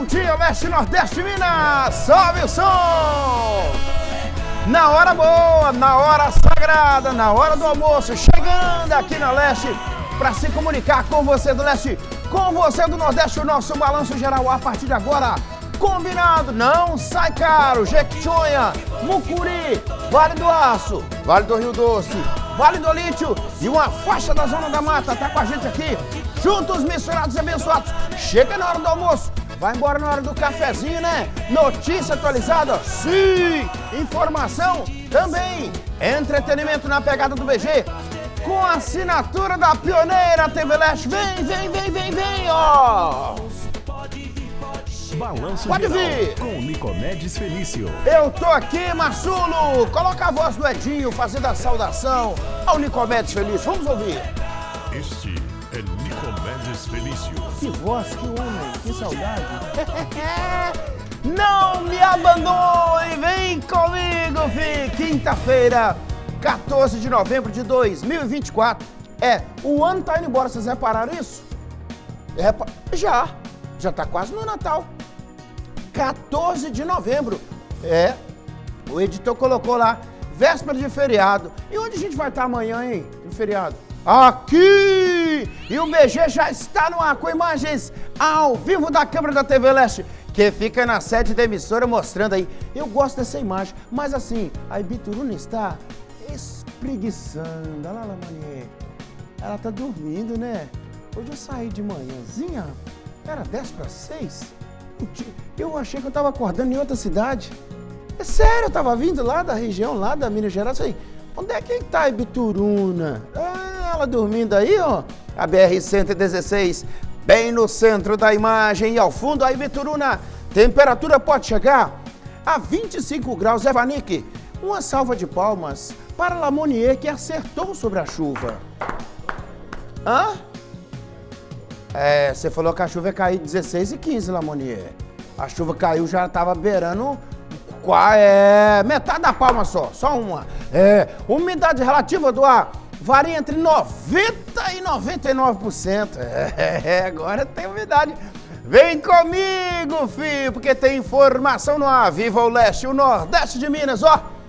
dia, Leste Nordeste Minas! Sobe o som! Na hora boa, na hora sagrada, na hora do almoço, chegando aqui na Leste para se comunicar com você do Leste, com você do Nordeste, o nosso balanço geral a partir de agora. Combinado, não sai caro, Jequitinhonha, Mucuri, Vale do Aço, Vale do Rio Doce, Vale do Lítio e uma faixa da Zona da Mata tá com a gente aqui, juntos, misturados e abençoados. Chega na hora do almoço, vai embora na hora do cafezinho, né? Notícia atualizada, sim! Informação também, entretenimento na pegada do BG, com a assinatura da pioneira TV Leste. Vem, ó! Balanço Pode geral vir! Com Nicomedes Felício. Eu tô aqui, Marçulo! Coloca a voz do Edinho fazendo a saudação ao Nicomedes Felício. Vamos ouvir. Este é Nicomedes Felício. Que voz, que homem, que saudade. Não me abandone, vem comigo, fi! Quinta-feira, 14 de novembro de 2024. O ano tá indo embora, vocês repararam isso? Já tá quase no Natal. 14 de novembro. O editor colocou lá, véspera de feriado. E onde a gente vai estar amanhã, hein, no feriado? Aqui! E o BG já está no ar com imagens ao vivo da câmera da TV Leste, que fica na sede da emissora mostrando aí. Eu gosto dessa imagem, mas assim, a Ibituruna está espreguiçando. Olha lá, Manier. Ela tá dormindo, né? Hoje eu saí de manhãzinha, era 10:06. Eu achei que eu tava acordando em outra cidade. É sério, eu tava vindo lá da região, lá da Minas Gerais. Aí, onde é que tá a Ibituruna? Ela dormindo aí, ó. A BR-116, bem no centro da imagem. E ao fundo, a Ibituruna. Temperatura pode chegar a 25 graus. Evanique, uma salva de palmas para Lamonier, que acertou sobre a chuva. Você falou que a chuva ia cair 16 e 15, Lamonier. A chuva caiu, já estava beirando metade da palma só uma. Umidade relativa do ar varia entre 90% e 99%. Agora tem umidade. Vem comigo, filho, porque tem informação no ar. Viva o Leste e o Nordeste de Minas, ó.